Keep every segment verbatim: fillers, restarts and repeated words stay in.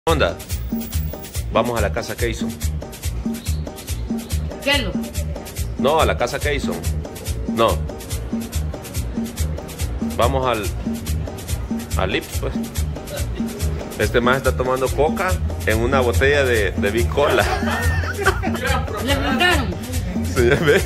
Onda, vamos a la casa Keyson. ¿Qué es lo? No, a la casa Keyson. No. Vamos al al Lips, pues. Este más está tomando coca en una botella de, de bicola. ¿Le preguntaron? ¿Sí, ve?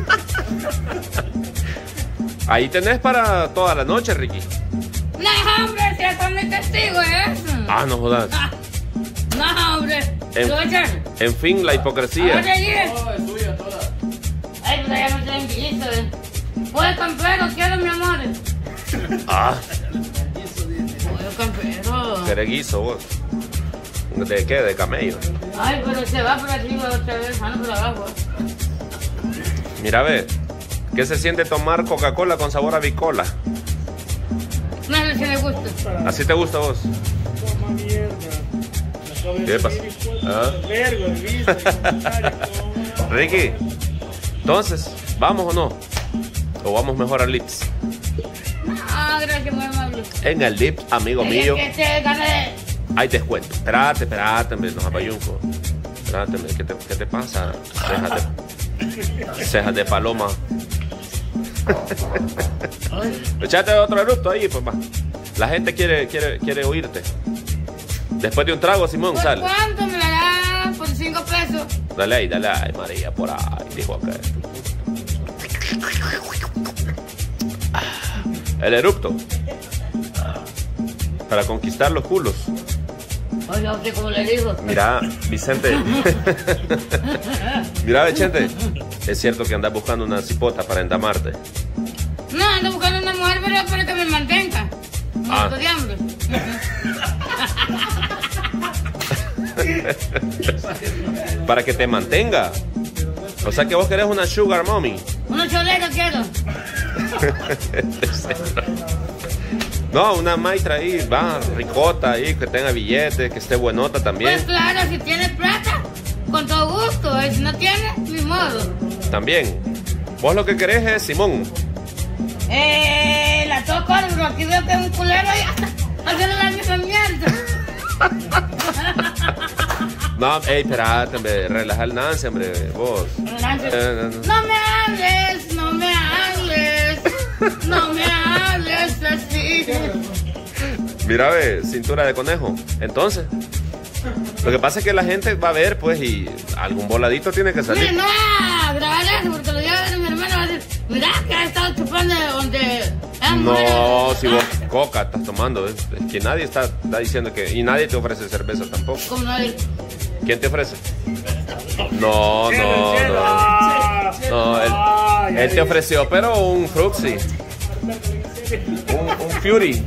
Ahí tenés para toda la noche, Ricky. No, hombre, si eso no es testigo, ¿es eso? Ah, no jodas. Ah, no, hombre. En, ¿Lo voy a echar? en fin, la hipocresía. Ahora allí. No, es suya toda. Ay, pero ya no estoy en guiso, ¿eh? Pollo campero, quiero, mi amor. Ah, Pollo campero. ¿querés guiso vos? ¿De qué? ¿De camello? Ay, pero se va por arriba otra vez, anda por abajo. Mira, ve. ¿Qué se siente tomar Coca-Cola con sabor a bicola? No sé si le gusta. ¿Así te gusta a vos? Toma mierda. ¿Qué pasa? ¿Ah? Vergo, viste, comentario, toma. Ricky, entonces, ¿vamos o no? ¿O vamos mejor al Lips? Ah, gracias, muy amable. En el Lips, amigo Ella mío, que te gana de... hay descuento. Espérate, espérate, hombre, nos apayunco. Espérate, hombre, ¿qué te, qué te pasa? Cejas de, cejas de paloma. Echate otro eructo ahí, pues, va. La gente quiere, quiere, quiere oírte. Después de un trago, Simón, ¿Por sale. cuánto me la da? Por cinco pesos. Dale ahí, dale ahí, María, por ahí, dijo acá. El erupto. Para conquistar los culos. Oye, ¿usted cómo le digo? Mira, Vicente. Mira, Vicente. Es cierto que andas buscando una cipota para endamarte. No, ando buscando una mujer, pero para que me mantenga. Ah. Muerto de hambre. Para que te mantenga. O sea que vos querés una sugar mommy. Una cholera quiero. No, una maitra ahí, va, ricota ahí, que tenga billetes, que esté buenota también. Pues claro, si tienes plata, con todo gusto. Y si no tienes, ni modo. También. Vos lo que querés es Simón. Eh, la toco, pero aquí veo que es un culero y haciendo la misma mierda. No, ey, espérate, hombre, relaja el Nancy, hombre, vos. Eh, no, no. No me hables, no me hables, no me hables así. Mira, ve, cintura de conejo. Entonces, lo que pasa es que la gente va a ver, pues, y algún voladito tiene que Mire, salir. no, grabar eso, porque lo lleva a ver mi hermano, va a decir, mira que ha estado chupando donde... es No, mujer". si vos coca estás tomando, es, es que nadie está, está diciendo que... Y nadie te ofrece cerveza tampoco. Como no hay... ¿Quién te ofrece? No, no, no. No, él, él te ofreció, pero un Fruxy. Un, un Fury.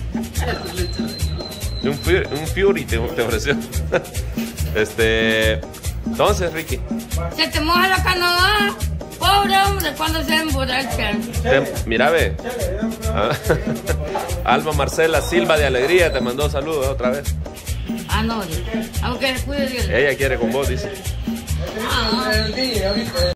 Un Fury, un Fury te, te ofreció. Este... Entonces, Ricky. Se te moja la canoa, pobre hombre, cuando se emborracha. Te, mira, ve. Ah, Alma Marcela Silva de Alegría te mandó saludos otra vez. Ah, no, aunque se cuide de él. Ella quiere con vos, dice. Ah,